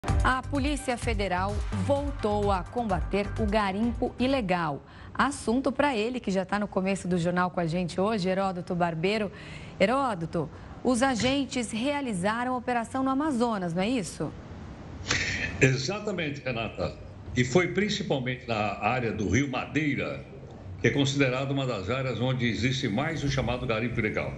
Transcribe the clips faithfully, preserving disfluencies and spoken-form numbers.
A Polícia Federal voltou a combater o garimpo ilegal. Assunto para ele, que já está no começo do jornal com a gente hoje, Heródoto Barbeiro. Heródoto, os agentes realizaram a operação no Amazonas, não é isso? Exatamente, Renata. E foi principalmente na área do Rio Madeira, que é considerada uma das áreas onde existe mais o chamado garimpo ilegal.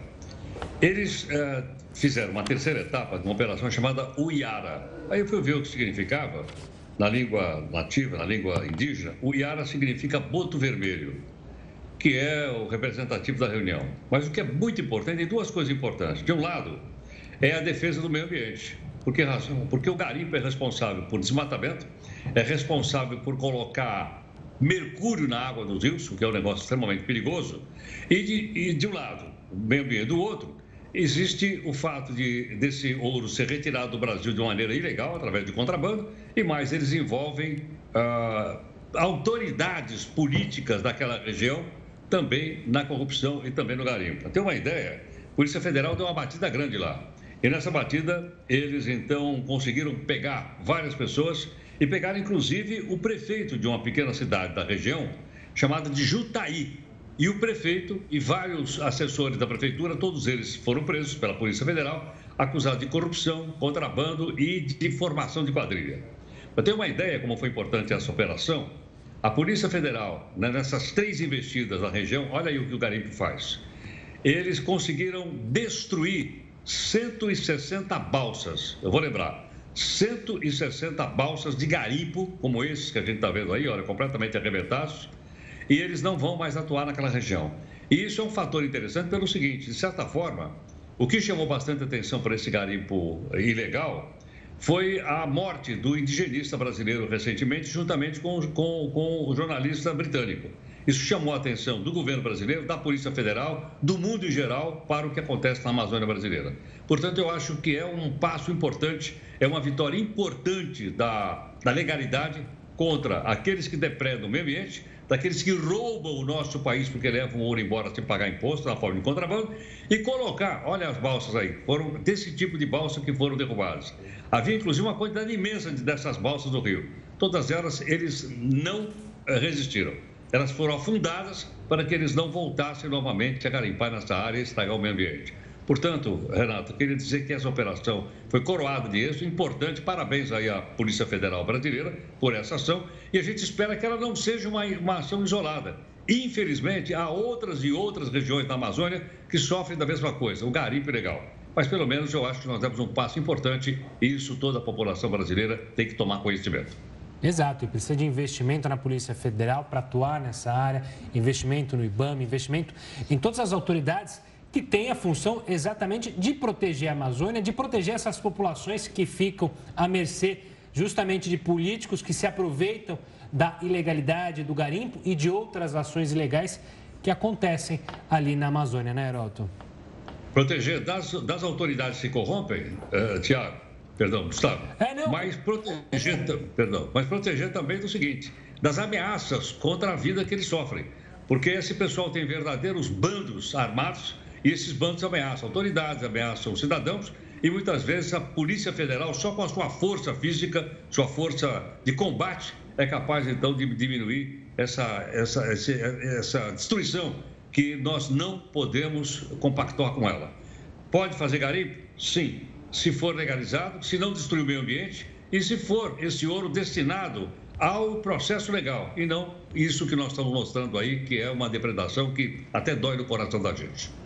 Eles eh, fizeram uma terceira etapa de uma operação chamada Uiara. Aí eu fui ver o que significava na língua nativa, na língua indígena. Uiara significa boto vermelho, que é o representativo da reunião. Mas o que é muito importante, tem duas coisas importantes. De um lado, é a defesa do meio ambiente. Por que razão? Porque o garimpo é responsável por desmatamento, é responsável por colocar mercúrio na água dos rios, o que é um negócio extremamente perigoso. E de, e de um lado, o meio ambiente do outro, existe o fato de desse ouro ser retirado do Brasil de uma maneira ilegal, através de contrabando, e mais, eles envolvem ah, autoridades políticas daquela região também na corrupção e também no garimpo. Para ter uma ideia, a Polícia Federal deu uma batida grande lá. E nessa batida, eles então conseguiram pegar várias pessoas e pegaram inclusive o prefeito de uma pequena cidade da região, chamada de Jutaí. E o prefeito e vários assessores da prefeitura, todos eles foram presos pela Polícia Federal, acusados de corrupção, contrabando e de formação de quadrilha. Para ter uma ideia como foi importante essa operação, a Polícia Federal, né, nessas três investidas na região, olha aí o que o garimpo faz. Eles conseguiram destruir cento e sessenta balsas, eu vou lembrar, cento e sessenta balsas de garimpo, como esses que a gente está vendo aí, olha, completamente arrebentados, e eles não vão mais atuar naquela região. E isso é um fator interessante pelo seguinte, de certa forma, o que chamou bastante atenção para esse garimpo ilegal foi a morte do indigenista brasileiro recentemente, juntamente com, com, com o jornalista britânico. Isso chamou a atenção do governo brasileiro, da Polícia Federal, do mundo em geral, para o que acontece na Amazônia brasileira. Portanto, eu acho que é um passo importante, é uma vitória importante da, da legalidade contra aqueles que depredam o meio ambiente, daqueles que roubam o nosso país porque levam o ouro embora sem pagar imposto, na forma de contrabando, e colocar, olha as balsas aí, foram desse tipo de balsa que foram derrubadas. Havia, inclusive, uma quantidade imensa dessas balsas no rio. Todas elas, eles não resistiram. Elas foram afundadas para que eles não voltassem novamente a garimpar nessa área e estragar o meio ambiente. Portanto, Renato, eu queria dizer que essa operação foi coroada de êxito, importante, parabéns aí à Polícia Federal Brasileira por essa ação, e a gente espera que ela não seja uma, uma ação isolada. Infelizmente, há outras e outras regiões da Amazônia que sofrem da mesma coisa, o garimpo ilegal. Mas, pelo menos, eu acho que nós demos um passo importante e isso toda a população brasileira tem que tomar conhecimento. Exato, e precisa de investimento na Polícia Federal para atuar nessa área, investimento no IBAMA, investimento em todas as autoridades que têm a função exatamente de proteger a Amazônia, de proteger essas populações que ficam à mercê justamente de políticos que se aproveitam da ilegalidade do garimpo e de outras ações ilegais que acontecem ali na Amazônia, né, Heródoto? Proteger das, das autoridades que se corrompem, uh, Tiago, perdão, Gustavo, é, não. Mas, proteger, perdão, mas proteger também do seguinte, das ameaças contra a vida que eles sofrem, porque esse pessoal tem verdadeiros bandos armados e esses bandos ameaçam autoridades, ameaçam cidadãos e muitas vezes a Polícia Federal, só com a sua força física, sua força de combate, é capaz então de diminuir essa, essa, essa, essa destruição que nós não podemos compactuar com ela. Pode fazer garimpo? Sim, se for legalizado, se não destruir o meio ambiente e se for esse ouro destinado ao processo legal e não isso que nós estamos mostrando aí, que é uma depredação que até dói no coração da gente.